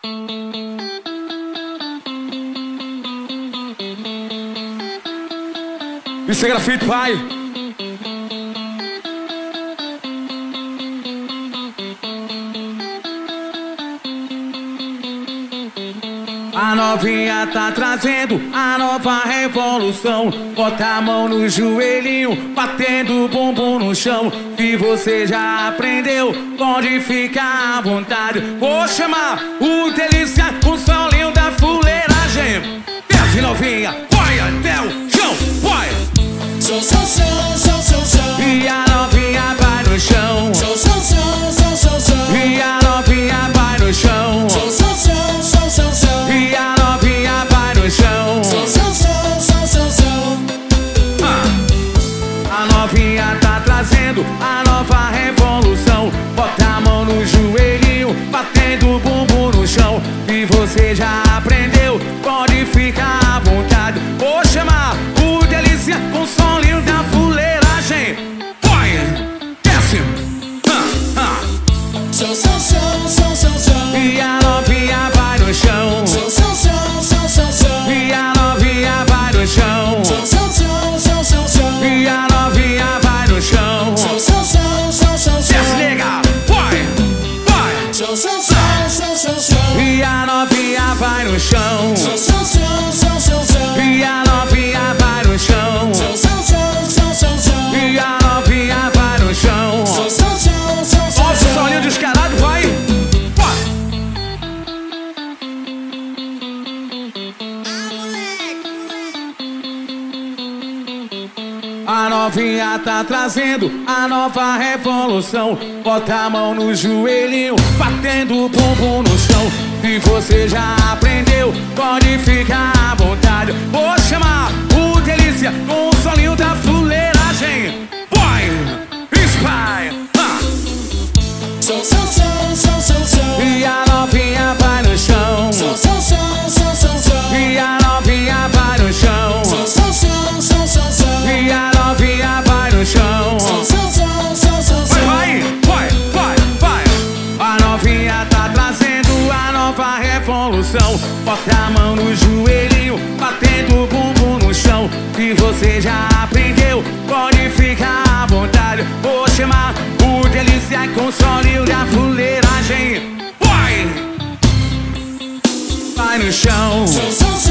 Isso é grafite, pai. A novinha tá trazendo a nova revolução. Bota a mão no joelhinho, batendo o bumbum no chão. E você já aprendeu, pode ficar à vontade. Vou chamar o delícia com o solinho da fuleiragem. Desce novinha, vai até o chão, vai. E a novinha vai no chão. E a novinha vai no chão. E a novinha vai no chão. A novinha tá trazendo a nova revolução. Bota a mão no joelhinho, batendo o bumbum no chão. E você já aprendeu, pode ficar à vontade. Vou chamar o delícia com o solinho da fuleiragem. Vai, desce. E a novinha vai no chão. E a novinha vai no chão. E a novinha vai no chão. Desce, nega, vai, vai. E a novinha vai no chão. E a novinha vai no chão. E a novinha vai no chão. Nossa, o solinho descarado, vai. A novinha tá trazendo a nova revolução. Bota a mão no joelhinho, batendo o bumbum no chão. E você já aprendeu, pode ficar à vontade. Vou chamar o delícia com o solinho da fuleiragem. Vai, espalha. E a novinha vai no chão. E a novinha vai no chão. E a novinha vai no chão. Vai, vai, vai, vai. A novinha tá trazendo a nova revolução. Bota a mão no joelhinho, batendo o bumbum no chão. E você já aprendeu, pode ficar à vontade. Vou chamar o delícia com o solinho da fuleiragem. Vai, vai no chão.